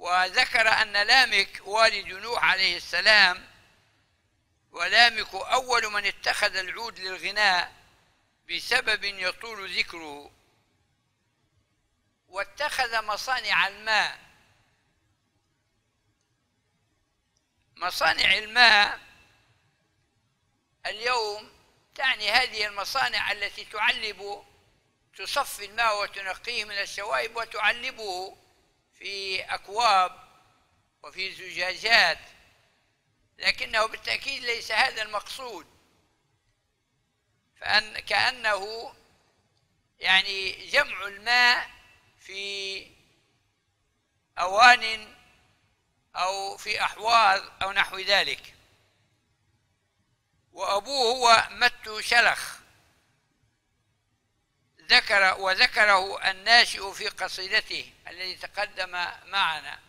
وذكر أن لامك والد نوح عليه السلام، ولامك أول من اتخذ العود للغناء بسبب يطول ذكره، واتخذ مصانع الماء. مصانع الماء اليوم تعني هذه المصانع التي تصفي الماء وتنقيه من الشوائب وتعلبه في أكواب وفي زجاجات، لكنه بالتأكيد ليس هذا المقصود، كأنه يعني جمع الماء في أوان أو في أحواض أو نحو ذلك. وأبوه هو مت شلخ، وذكره الناشئ في قصيدته الذي تقدم معنا.